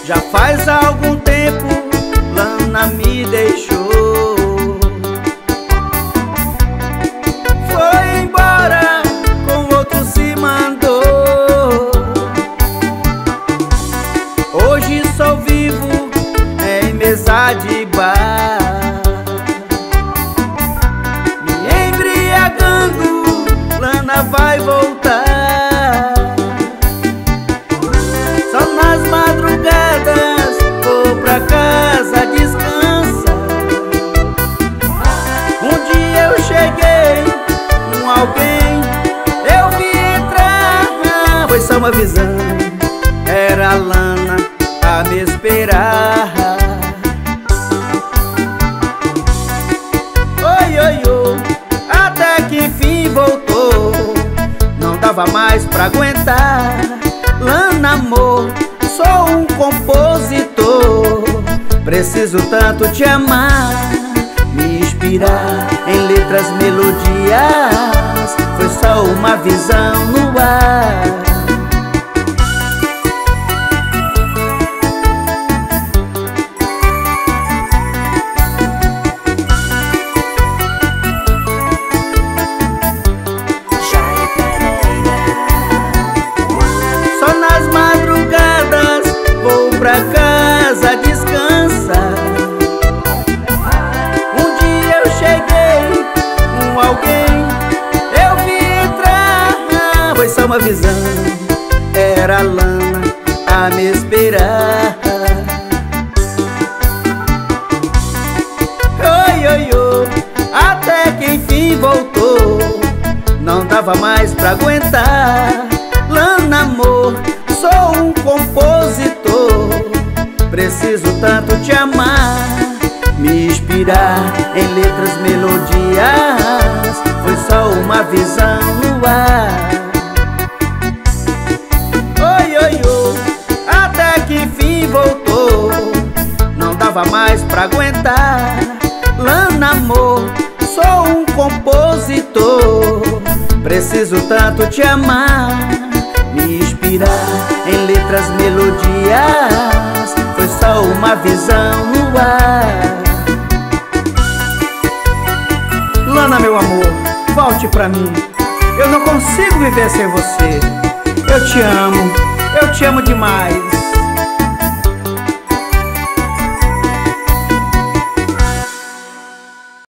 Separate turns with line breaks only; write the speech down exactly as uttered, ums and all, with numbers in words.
Já faz algum tempo Lana me deixou. Foi embora, com outro se mandou. Hoje só vivo em mesa de bar, me embriagando. Lana vai voltar. Só nas madrugadas vou pra casa, descansa. Um dia eu cheguei com alguém, eu vi entrar. Foi só uma visão, era a Lana a me esperar. Oi, oi, oi, até que enfim voltou. Não dava mais pra aguentar. Lana, amor, sou um compositor, preciso tanto te amar, me inspirar em letras, melodias. Foi só uma visão no ar. Pra casa, descansa. Um dia eu cheguei com alguém, eu vi entrar. Foi só uma visão, era a Lana a me esperar. Oi, oi, oi, até que enfim voltou. Não dava mais pra aguentar. Lana, amor, sou um compositor, preciso tanto te amar, me inspirar em letras, melodias. Foi só uma visão no ar. Oi, oi, oi, até que enfim voltou. Não dava mais pra aguentar. Lana, amor, sou um compositor, preciso tanto te amar, me inspirar em letras, melodias. Foi só uma visão no ar. Lana, meu amor, volte pra mim. Eu não consigo viver sem você. Eu te amo, eu te amo demais.